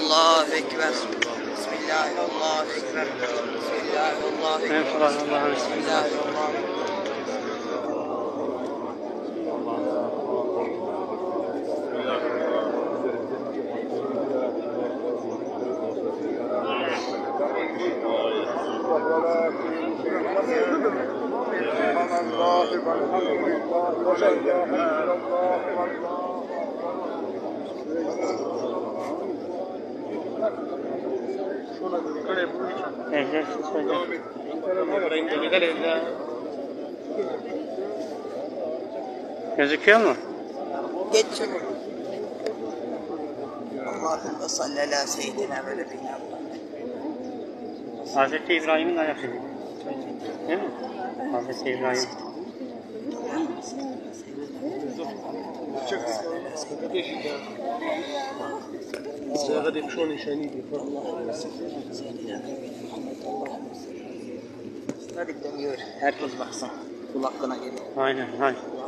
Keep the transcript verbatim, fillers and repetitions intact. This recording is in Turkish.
Allahu Ekber. Bismillah, Allahu Ekber. Bismillah, Allahu Ekber. Bismillah, Allahu Ekber. Gözüküyor mu? Geç çabuk. Allahümme salli ala seyyidina ve nebiyina. Hazreti İbrahim'in ayak izi. Değil mi? Hazreti İbrahim. غادي شلون يشاني Hadi gidelim yürü. Herkes baksın. Kul hakkına gelin. Aynen, aynen.